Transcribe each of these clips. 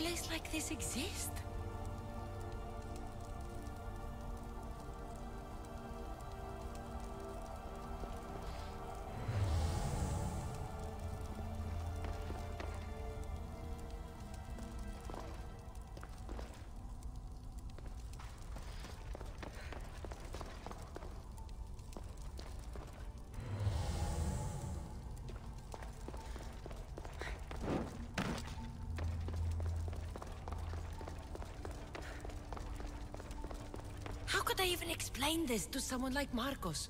place like this exist? How could I even explain this to someone like Marcos?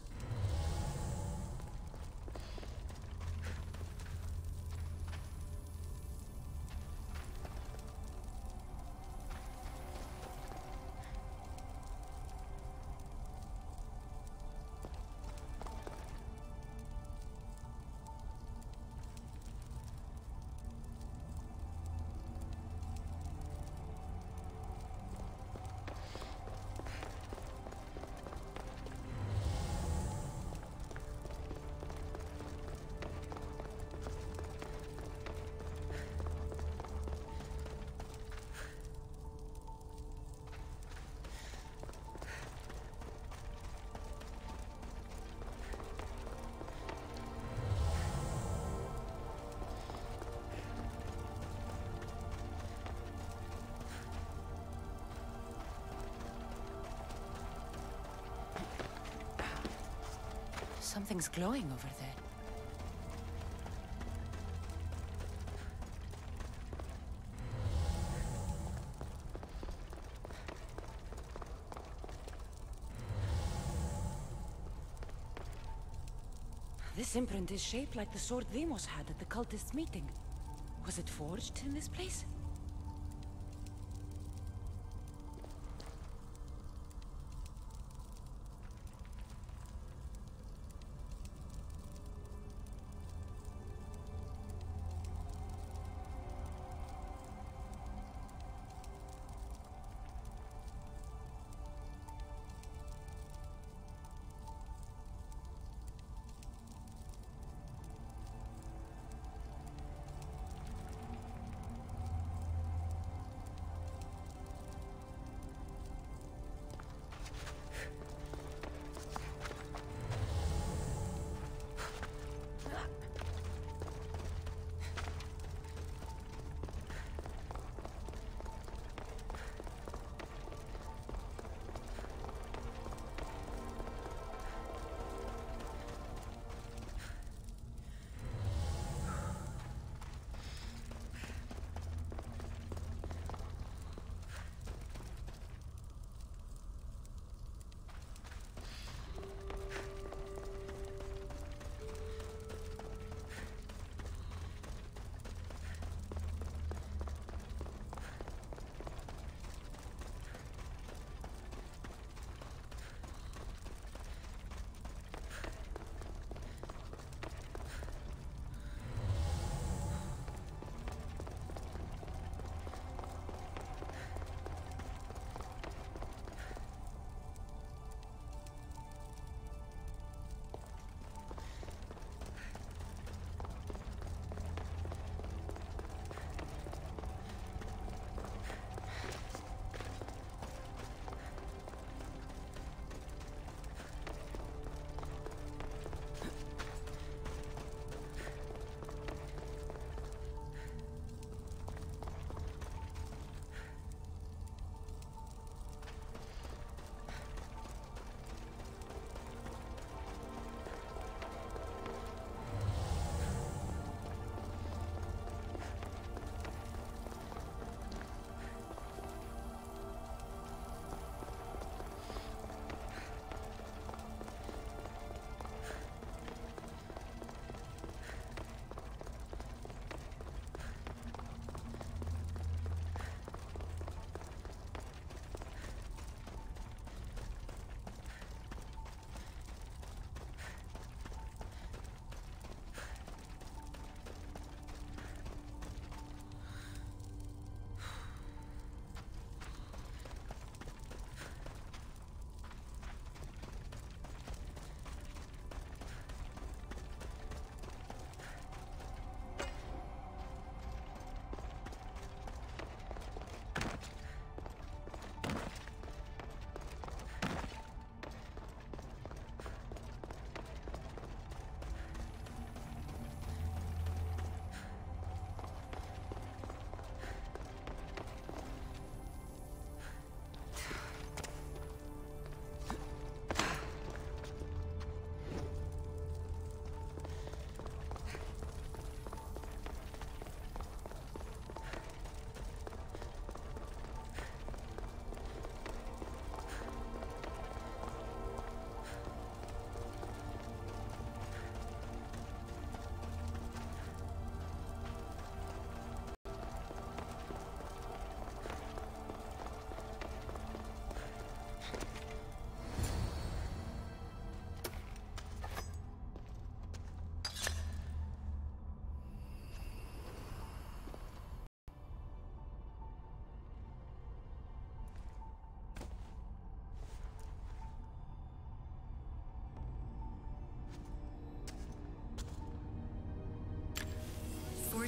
Something's glowing over there. This imprint is shaped like the sword Demos had at the cultists' meeting. Was it forged in this place?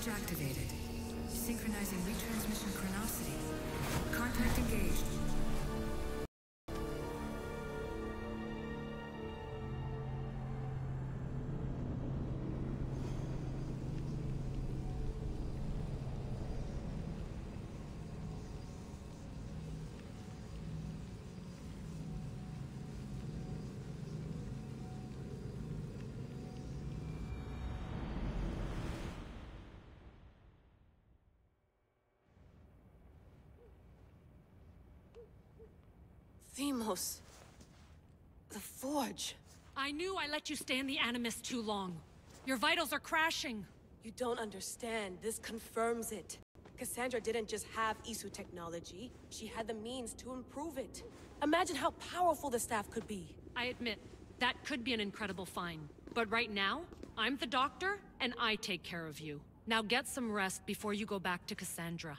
Forge activated. Synchronizing retransmission chronicity. Contact engaged. Deimos. The Forge. I knew I let you stay in the Animus too long. Your vitals are crashing. You don't understand. This confirms it. Cassandra didn't just have Isu technology. She had the means to improve it. Imagine how powerful the staff could be. I admit, that could be an incredible find. But right now, I'm the doctor, and I take care of you. Now get some rest before you go back to Cassandra.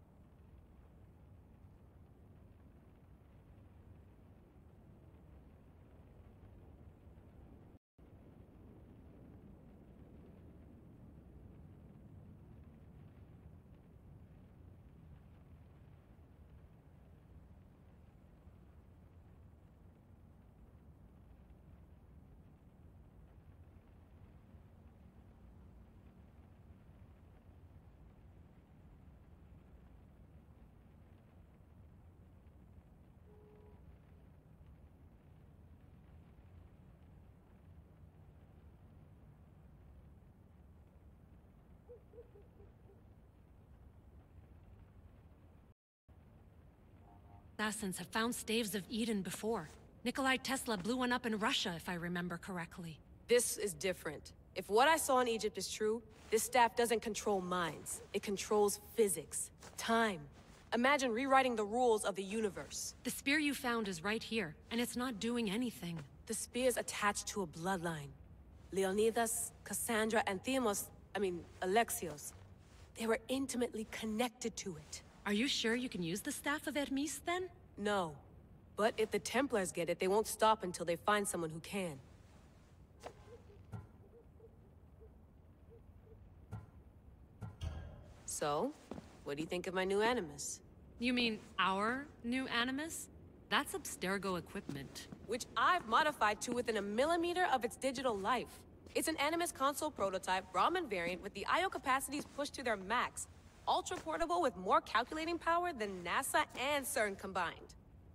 Assassins have found staves of Eden before. Nikolai Tesla blew one up in Russia, if I remember correctly. This is different. If what I saw in Egypt is true, this staff doesn't control minds. It controls physics, time. Imagine rewriting the rules of the universe. The spear you found is right here, and it's not doing anything. The spear's attached to a bloodline. Leonidas, Cassandra, and Alexios. They were intimately connected to it. Are you sure you can use the Staff of Hermes, then? No. But if the Templars get it, they won't stop until they find someone who can. So, what do you think of my new Animus? You mean our new Animus? That's Abstergo equipment. Which I've modified to within a millimeter of its digital life. It's an Animus console prototype, Brahmin variant with the I/O capacities pushed to their max. Ultra portable with more calculating power than NASA and CERN combined.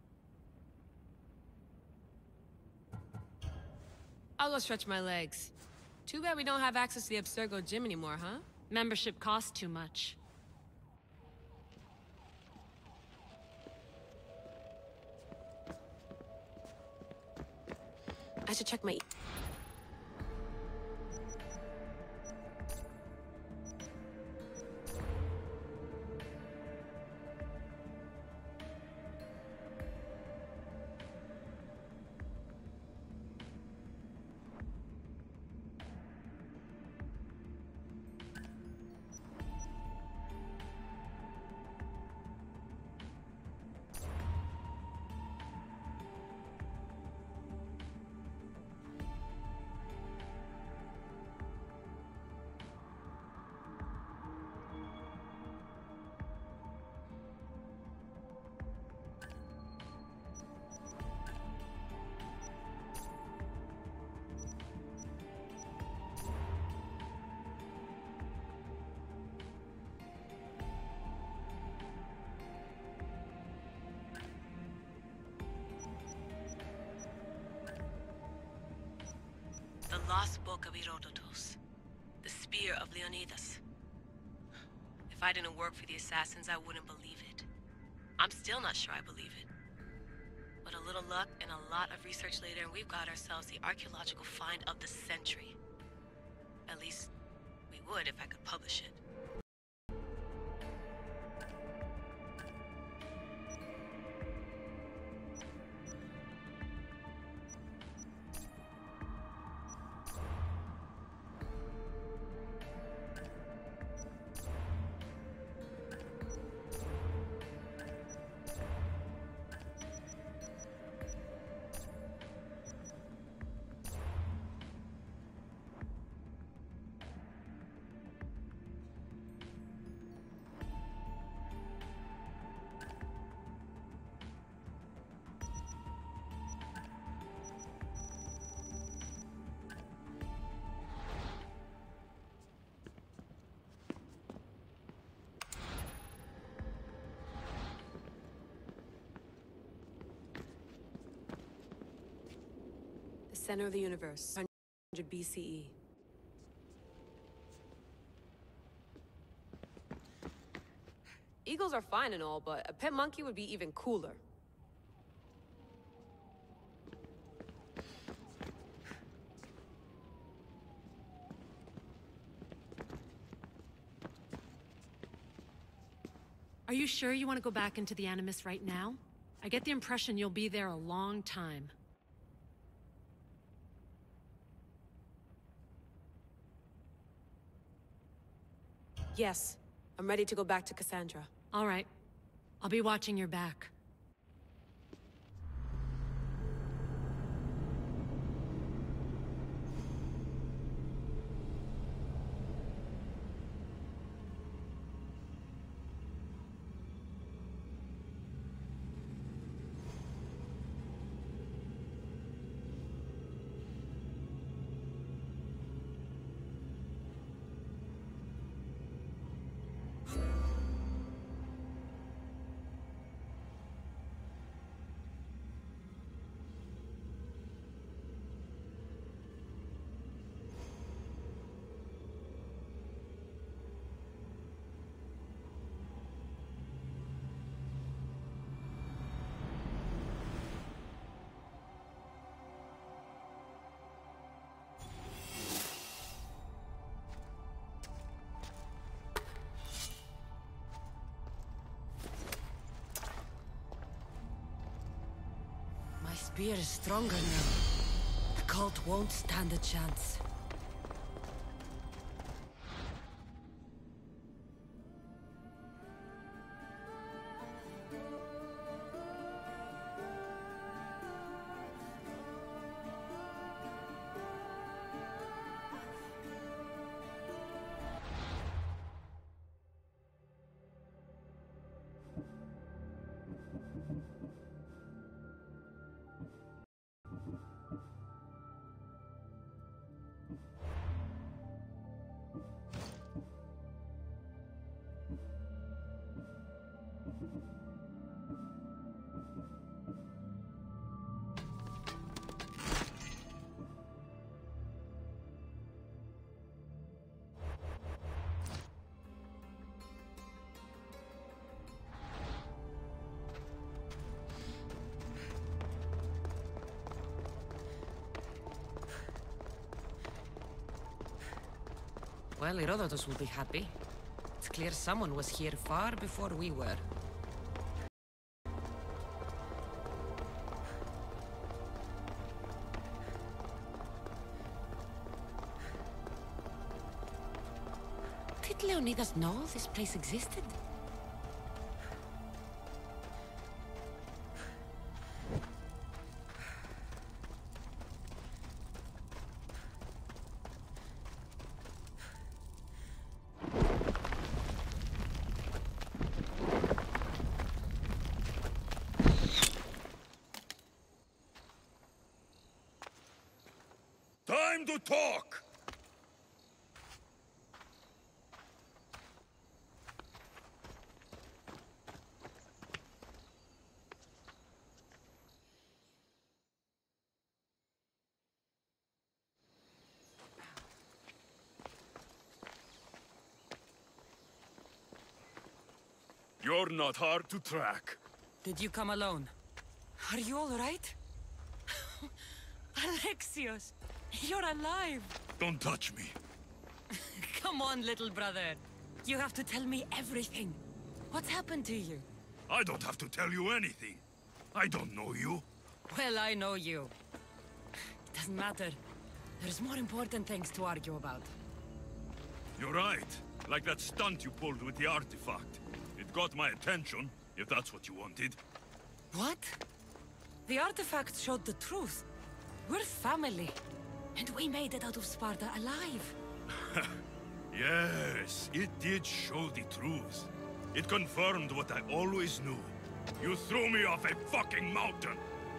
I'll go stretch my legs. Too bad we don't have access to the Abstergo gym anymore, huh? Membership costs too much. I should check my... The lost book of Herodotus. The spear of Leonidas. If I didn't work for the assassins, I wouldn't believe it. I'm still not sure I believe it. But a little luck and a lot of research later, and we've got ourselves the archaeological find of the century. At least, we would if I could publish it. center of the universe, 100 BCE. Eagles are fine and all, but a pet monkey would be even cooler. Are you sure you want to go back into the Animus right now? I get the impression you'll be there a long time. Yes, I'm ready to go back to Cassandra. All right. I'll be watching your back. My spear is stronger now. The cult won't stand a chance. Well, Herodotus will be happy. It's clear someone was here far before we were. Did Leonidas know this place existed? Time to talk! You're not hard to track. Did you come alone? Are you all right? Alexios, you're alive! Don't touch me. Come on, little brother. You have to tell me everything. What's happened to you? I don't have to tell you anything. I don't know you. Well, I know you. It doesn't matter. There's more important things to argue about. You're right. Like that stunt you pulled with the artifact. It got my attention, if that's what you wanted. What? The artifact showed the truth. We're family. And we made it out of Sparta alive. Yes, it did show the truth. It confirmed what I always knew. You threw me off a fucking mountain!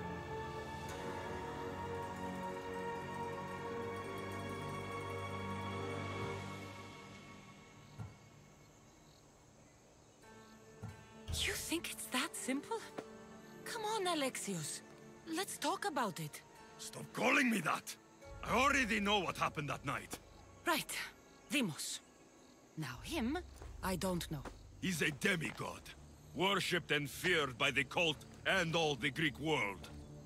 You think it's that simple? Come on, Alexios. Let's talk about it. Stop calling me that! I already know what happened that night. Right. Deimos. Now him, I don't know. He's a demigod, worshipped and feared by the cult and all the Greek world.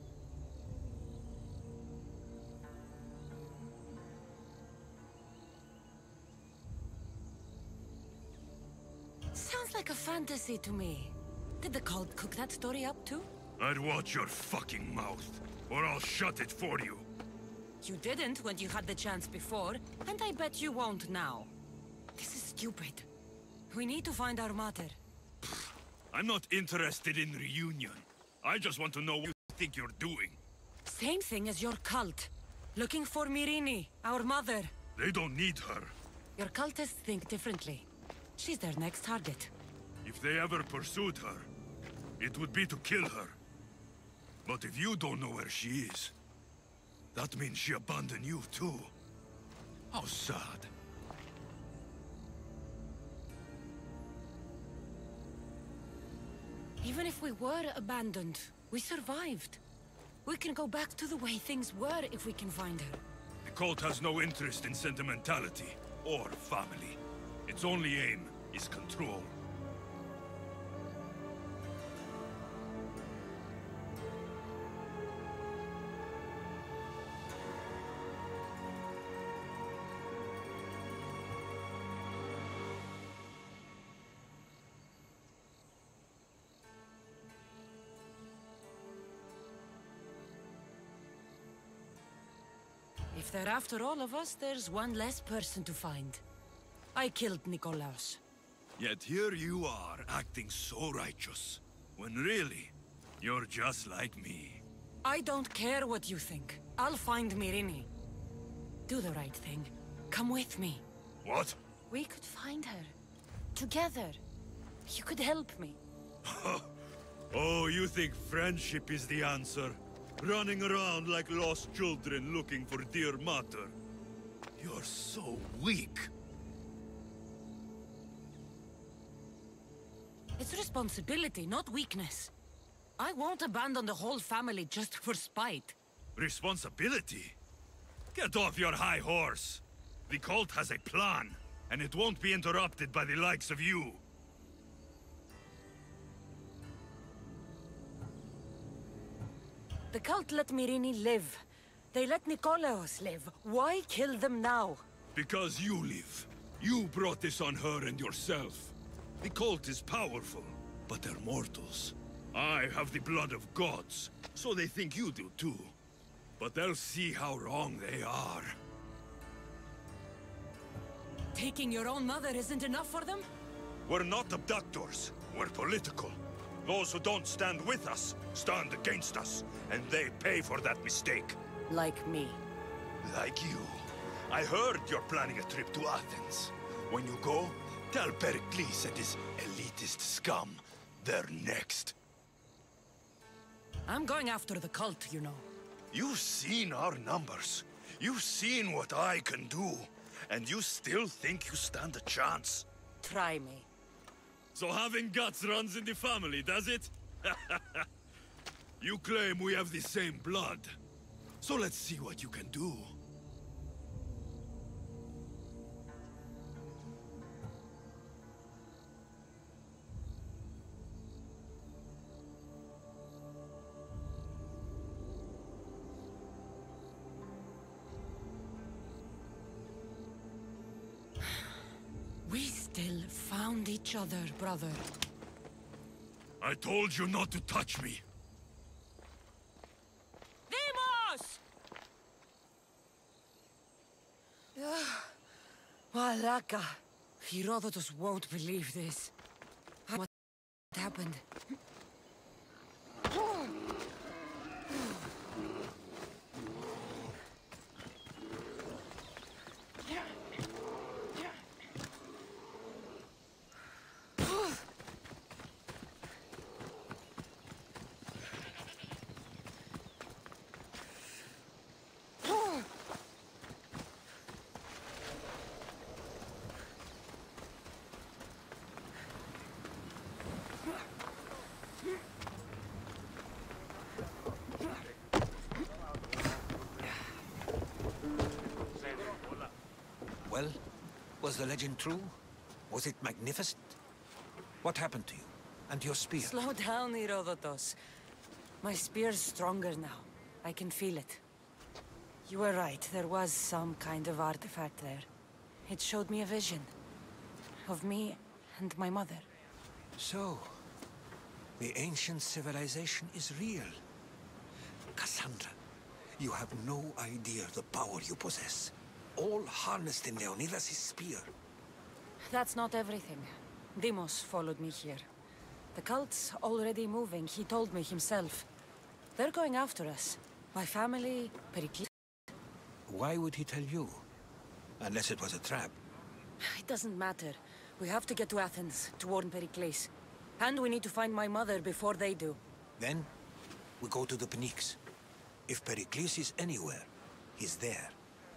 Sounds like a fantasy to me. Did the cult cook that story up too? I'd watch your fucking mouth, or I'll shut it for you. You didn't when you had the chance before, and I bet you won't now. This is stupid. We need to find our mother. I'm not interested in reunion. I just want to know what you think you're doing. Same thing as your cult. Looking for Myrrine, our mother. They don't need her. Your cultists think differently. She's their next target. If they ever pursued her, it would be to kill her. But if you don't know where she is, that means she abandoned you too. How sad. Even if we were abandoned, we survived. We can go back to the way things were if we can find her. The cult has no interest in sentimentality or family. Its only aim is control. If they're after all of us, there's one less person to find. I killed Nikolaos. Yet here you are, acting so righteous. When really, you're just like me. I don't care what you think. I'll find Myrrine. Do the right thing. Come with me. What? We could find her. Together. You could help me. Oh, you think friendship is the answer? Running around like lost children looking for dear mater. You're so weak. It's responsibility, not weakness. I won't abandon the whole family just for spite. Responsibility? Get off your high horse. The cult has a plan, and it won't be interrupted by the likes of you. The cult let Myrrine live. They let Nikolaos live. Why kill them now? Because you live. You brought this on her and yourself. The cult is powerful, but they're mortals. I have the blood of gods, so they think you do too. But they'll see how wrong they are. Taking your own mother isn't enough for them? We're not abductors. We're political. Those who don't stand with us, stand against us. And they pay for that mistake. Like me. Like you. I heard you're planning a trip to Athens. When you go, tell Pericles and his elitist scum they're next. I'm going after the cult, you know. You've seen our numbers. You've seen what I can do. And you still think you stand a chance? Try me. So having guts runs in the family, does it? You claim we have the same blood. So let's see what you can do. We still found each other, brother. I told you not to touch me. Deimos! Malaka. Herodotus won't believe this. What happened? Was the legend true? Was it magnificent? What happened to you? And your spear? Slow down, Herodotus. My spear's stronger now. I can feel it. You were right, there was some kind of artifact there. It showed me a vision. Of me and my mother. So, the ancient civilization is real. Cassandra, you have no idea the power you possess. All harnessed in Leonidas' spear. That's not everything. Deimos followed me here. The cult's already moving, he told me himself. They're going after us. My family, Pericles. Why would he tell you? Unless it was a trap. It doesn't matter. We have to get to Athens, to warn Pericles. And we need to find my mother before they do. Then, we go to the Pnyx. If Pericles is anywhere, he's there.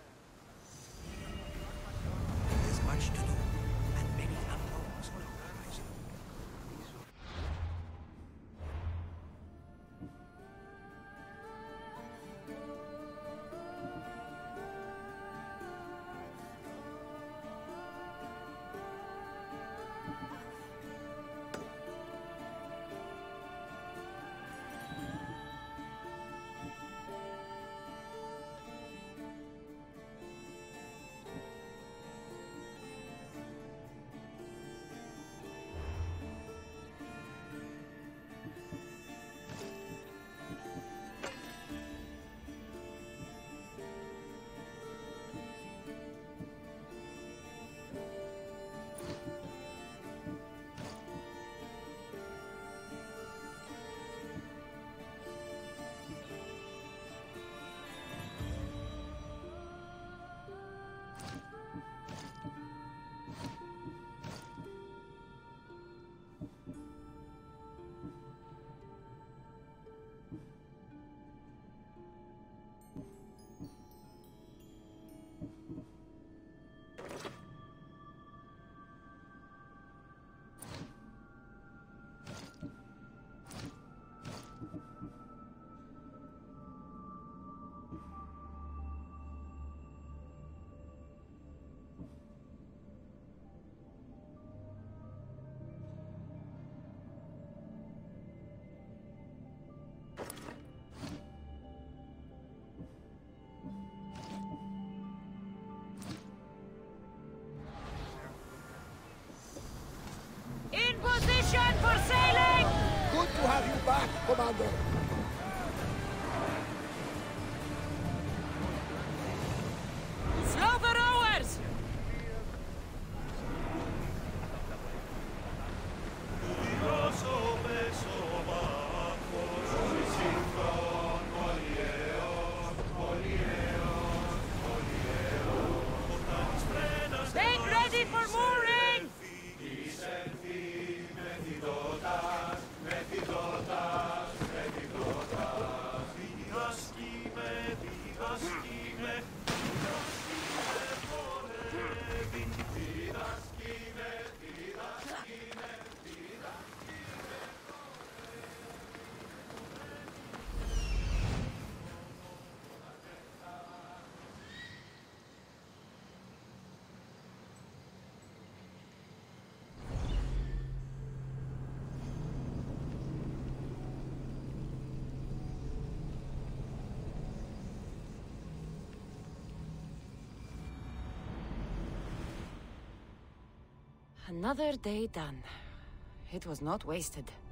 There's much to do, and many unknowns on the horizon. In position for sailing! Good to have you back, Commander. Slow the rowers! Get ready for mooring! Another day done. It was not wasted.